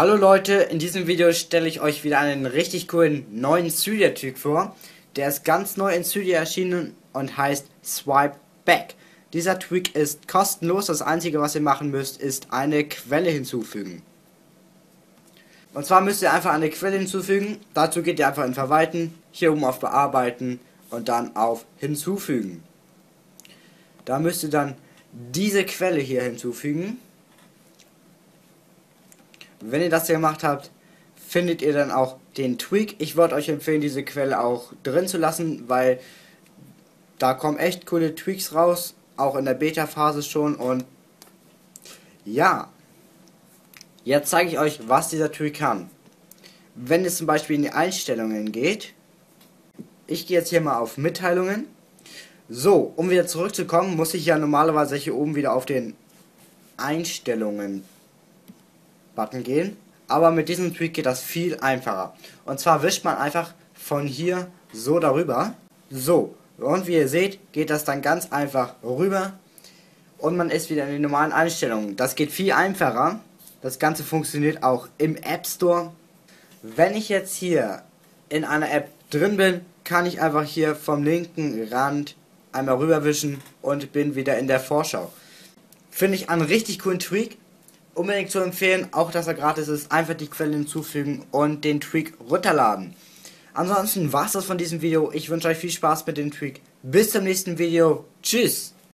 Hallo Leute, in diesem Video stelle ich euch wieder einen richtig coolen neuen Cydia-Trick vor. Der ist ganz neu in Cydia erschienen und heißt Swipe Back. Dieser Trick ist kostenlos, das einzige was ihr machen müsst ist eine Quelle hinzufügen. Und zwar müsst ihr einfach eine Quelle hinzufügen, dazu geht ihr einfach in Verwalten, hier oben auf Bearbeiten und dann auf Hinzufügen. Da müsst ihr dann diese Quelle hier hinzufügen. Wenn ihr das hier gemacht habt, findet ihr dann auch den Tweak. Ich würde euch empfehlen, diese Quelle auch drin zu lassen, weil da kommen echt coole Tweaks raus, auch in der Beta-Phase schon. Und ja, jetzt zeige ich euch, was dieser Tweak kann. Wenn es zum Beispiel in die Einstellungen geht, ich gehe jetzt hier mal auf Mitteilungen. So, um wieder zurückzukommen, muss ich ja normalerweise hier oben wieder auf den Einstellungen Button gehen, aber mit diesem Tweak geht das viel einfacher. Und zwar wischt man einfach von hier so darüber. So, und wie ihr seht, geht das dann ganz einfach rüber und man ist wieder in den normalen Einstellungen. Das geht viel einfacher. Das Ganze funktioniert auch im App Store. Wenn ich jetzt hier in einer App drin bin, kann ich einfach hier vom linken Rand einmal rüberwischen und bin wieder in der Vorschau. Finde ich einen richtig coolen Tweak. Unbedingt zu empfehlen, auch dass er gratis ist, einfach die Quelle hinzufügen und den Tweak runterladen. Ansonsten war es das von diesem Video. Ich wünsche euch viel Spaß mit dem Tweak. Bis zum nächsten Video. Tschüss!